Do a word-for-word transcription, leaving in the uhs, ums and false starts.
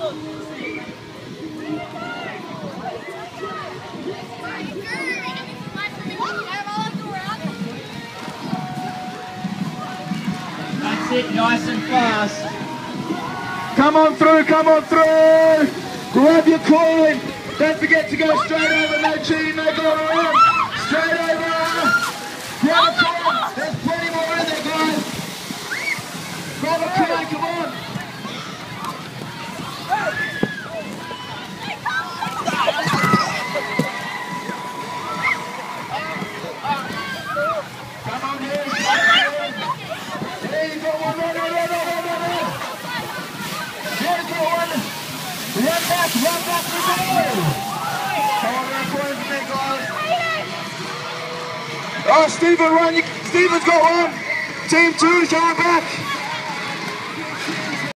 That's it, nice and fast. Come on through, come on through. Grab your coin. Don't forget to go straight over, no cheating, no going around. Straight over. Grab a coin. There's plenty more in there, guys. Grab a coin, come on. Come on here. There you go, one, one, one, one, one, one, one. There's the one. Run back, run back, we go. Come on, that coin's in there, guys. Oh, Stephen, run. You, Stephen's got one. Team two, coming back.